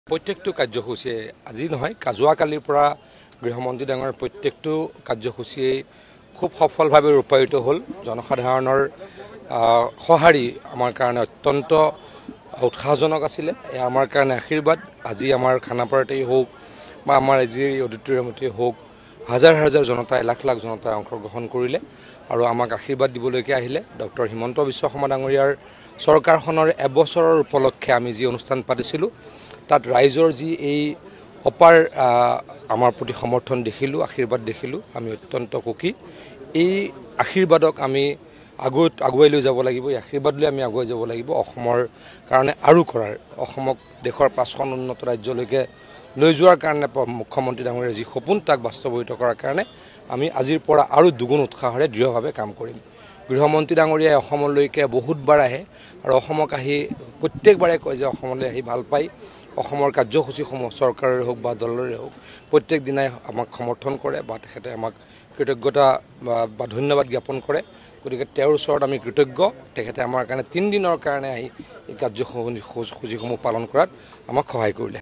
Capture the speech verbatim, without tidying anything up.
প্ৰত্যেকটো কাৰ্যসূচী আজি নহয় কাজুৱা কালিৰ পৰা গৃহমন্ত্ৰী ডাঙৰ প্ৰত্যেকটো কাৰ্যসূচীয়ে খুব সফলভাৱে ৰূপায়িত হ'ল জনসাধাৰণৰ সঁহাৰি আমাৰ কাৰণে অত্যন্ত উৎসাহজনক আছিলে এয়া আমাৰ কাৰণে আশীৰ্বাদ আজি আমাৰ খানাপাৰাতেই হওক বা আমাৰ আজিৰ অডিটৰিয়ামতে হওক হাজাৰ হাজাৰ জনতাই লাখ লাখ জনতাই অংশগ্ৰহণ কৰিলে আৰু আমাক আশীৰ্বাদ দিবলৈকে আহিলে ডক্টৰ হিমন্ত বিশ্ব শৰ্মা ডাঙৰীয়াৰ চৰকাৰখনৰ এবছৰৰ উপলক্ষে আমি যি অনুষ্ঠান পাতিছিলোঁ তাত ৰাইজৰ যি এই অপাৰ আমাৰ প্ৰতি সমৰ্থন দেখিলোঁ আশীৰ্বাদ দেখিলোঁ আমি অত্যন্ত সুখী এই আশীৰ্বাদক আমি আগত আগুৱাই লৈ যাব লাগিব এই আশীৰ্বাদ লৈ আমি আগুৱাই যাব লাগিব অসমৰ কাৰণে আৰু কৰাৰ অসমক দেশৰ পাঁচখন উন্নত ৰাজ্যলৈকে লৈ যোৱাৰ কাৰণে মুখ্যমন্ত্ৰী ডাঙৰীয়াৰ যি সপোন তাক বাস্তৱায়িত কৰাৰ কাৰণে আমি আজিৰ পৰা আৰু দুগুণ উৎসাহেৰে দৃঢ়ভাৱে কাম কৰিম গৃহমন্ত্ৰী ডাঙৰীয়াই অসমলৈকে বহুতবাৰ আহে আৰু অসমক আহি প্ৰত্যেকবাৰে কয় যে অসমলৈ আহি ভাল পায় অসমৰ কাৰ্যসূচীসমূহ চৰকাৰৰে হওক বা দলৰে হওক প্ৰত্যেক দিনাই আমাক সমৰ্থন কৰে বা তেখেতে আমাক কৃতজ্ঞতা বা ধন্যবাদ জ্ঞাপন কৰে গতিকে তেওঁৰ ওচৰত আমি কৃতজ্ঞ তেখেতে আমাৰ কাৰণে তিনিদিনৰ কাৰণে আহি এই কাৰ্যসূচীসমূহ পালন কৰাত আমাক সহায় কৰিলে